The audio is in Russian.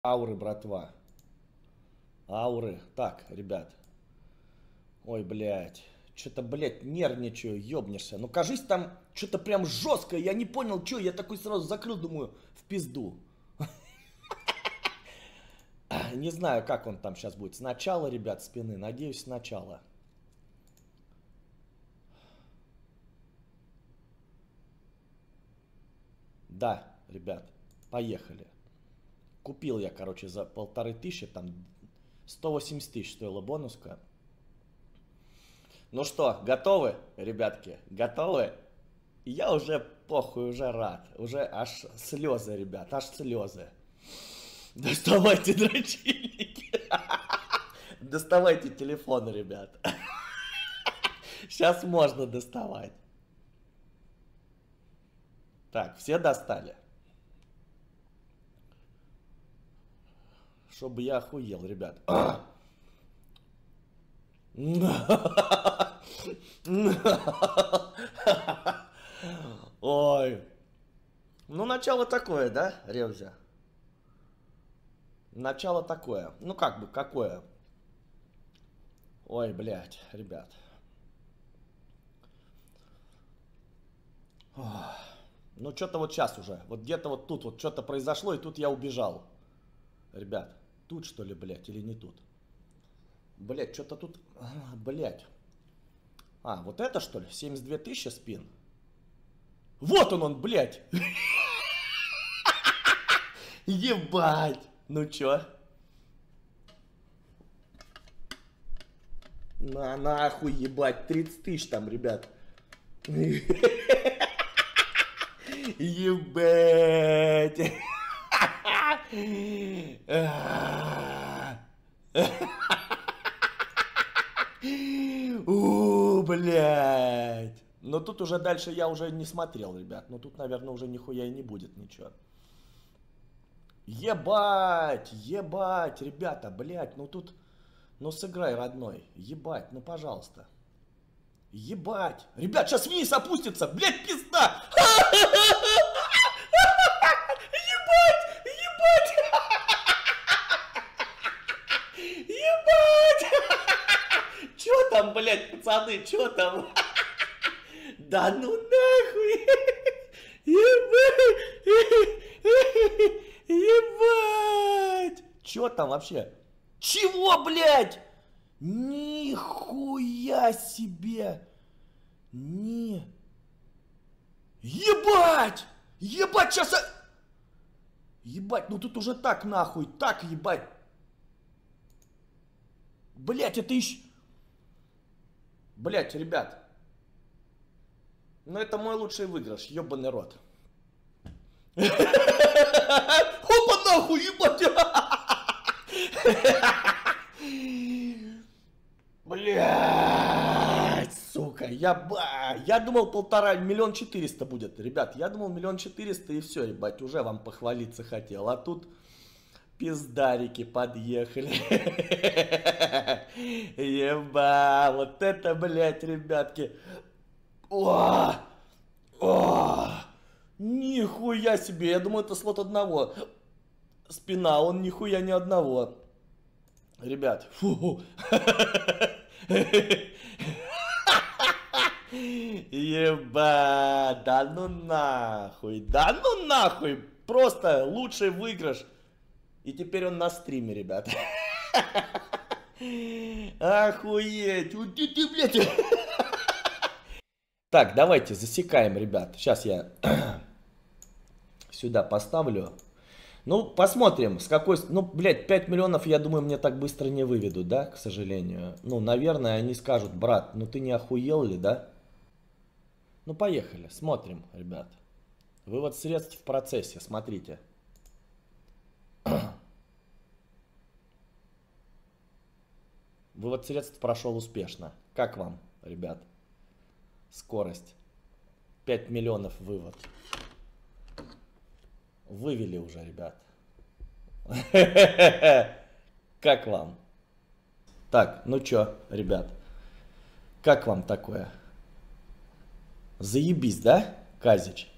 Ауры, братва. Ауры. Так, ребят. Ой, блядь. Что-то, блядь, нервничаю, ёбнешься. Ну, кажись, там что-то прям жесткое. Я не понял, что. Я такой сразу закрыл, думаю, в пизду. Не знаю, как он там сейчас будет. Сначала, ребят, спины. Надеюсь, сначала. Да, ребят, поехали. Купил я, короче, за 1500, там 180 тысяч стоила бонуска. Ну что, готовы, ребятки? Готовы? Я уже похуй, уже рад. Уже аж слезы, ребят, аж слезы. Доставайте дрочильники. Доставайте телефоны, ребят. Сейчас можно доставать. Так, все достали? Чтобы я охуел, ребят. Ой. Ну, начало такое, да, Ревзя? Начало такое. Ну, как бы, какое? Ой, блядь, ребят. Ну, что-то вот сейчас уже. Вот где-то вот тут вот что-то произошло, и тут я убежал. Ребят, тут что ли, блядь, или не тут? Блядь, что-то тут... Блядь. А, вот это что ли? 72 тысячи спин? Вот он, блядь! Ебать! Ну чё? На нахуй, ебать, 30 тысяч там, ребят. Ебать! Блядь. Но тут уже дальше я уже не смотрел, ребят. Но тут, наверное, уже нихуя и не будет ничего. Ебать, ебать, ребята, блядь, ну тут... Ну сыграй, родной. Ебать, ну пожалуйста. Ебать. Ребят, сейчас вниз опустится. Блядь, пизда. Ебать, ебать. Ебать. Чё там, блядь, пацаны, чё там? Да ну нахуй. Ебать. Ебать. Чё там вообще? Чего, блядь? Нихуя себе! Ебать! Ебать, сейчас... Ебать, ну тут уже так нахуй, так ебать. Блять, это еще... Блять, ребят. Ну это мой лучший выигрыш, ебаный рот. Опа нахуй, ебать! Блять, сука, я думал 1,5 миллиона 400 будет, ребят, я думал 1,4 миллиона и все, ебать, уже вам похвалиться хотел, а тут пиздарики подъехали. Еба, вот это, блять, ребятки. О, нихуя себе, я думаю, это слот одного. Спина, он нихуя не одного. Ребят, фу. Еба, да ну нахуй, просто лучший выигрыш. И теперь он на стриме, ребят. Охуеть, вот ты, блядь. Так, давайте засекаем, ребят. Сейчас я сюда поставлю. Ну, посмотрим, с какой... Ну, блядь, 5 миллионов, я думаю, мне так быстро не выведут, да, к сожалению. Ну, наверное, они скажут, брат, ну ты не охуел ли, да? Ну, поехали, смотрим, ребят. Вывод средств в процессе, смотрите. Вывод средств прошел успешно. Как вам, ребят? Скорость. 5 миллионов вывод. Вывели уже, ребят. Как вам? Так, ну чё, ребят? Как вам такое? Заебись, да, Казич?